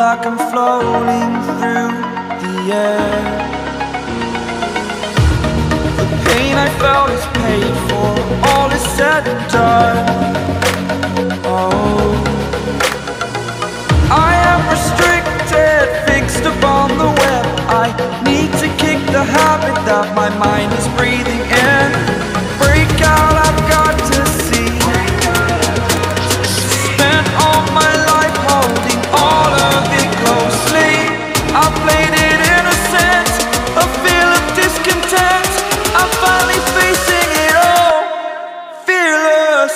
like I'm floating through the air. The pain I felt is paid for, all is said and done. Oh, I am restricted, fixed upon the web. I need to kick the habit that my mind is breathing in. Break out, I've got to see. Spent all my life holding all of it closely. I played it innocent, a feel of discontent. I'm finally facing it all, fearless.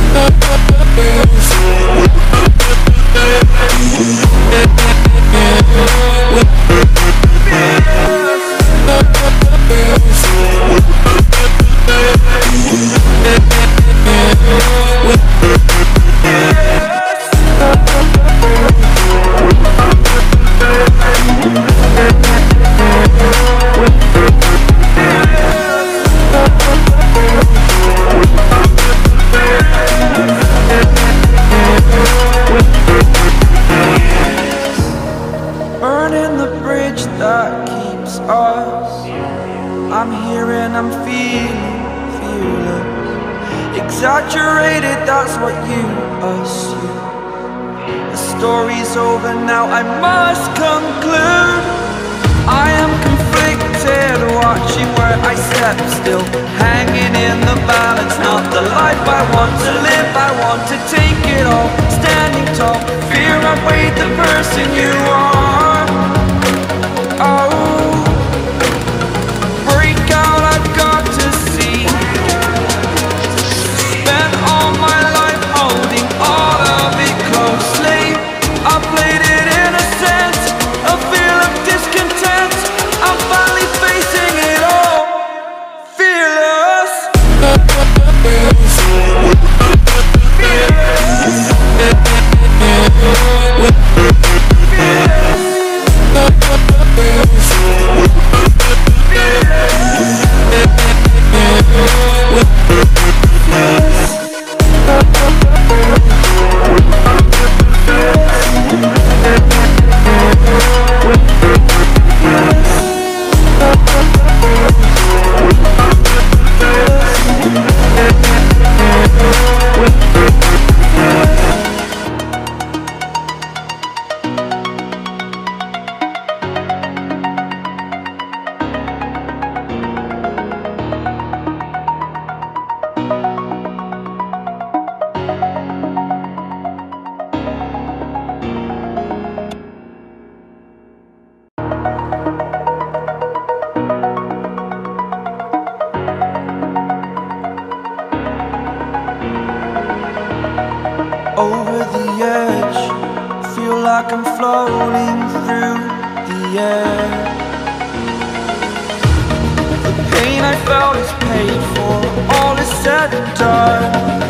Burning the bridge that keeps us. I'm here and I'm feeling fearless. Exaggerated, that's what you assume. The story's over now, I must conclude. I am conflicted, watching where I step still, hanging in the balance. Not the life I want to live, I want to take it all. Standing tall, fear I've weighed the person you are. Oh, break out, I've got to see. Spent all my life holding all of it closely. I played it innocent, a feel of discontent. I'm finally facing it all, fearless. Over the edge, feel like I'm floating through the air. The pain I felt is paid for, all is said and done.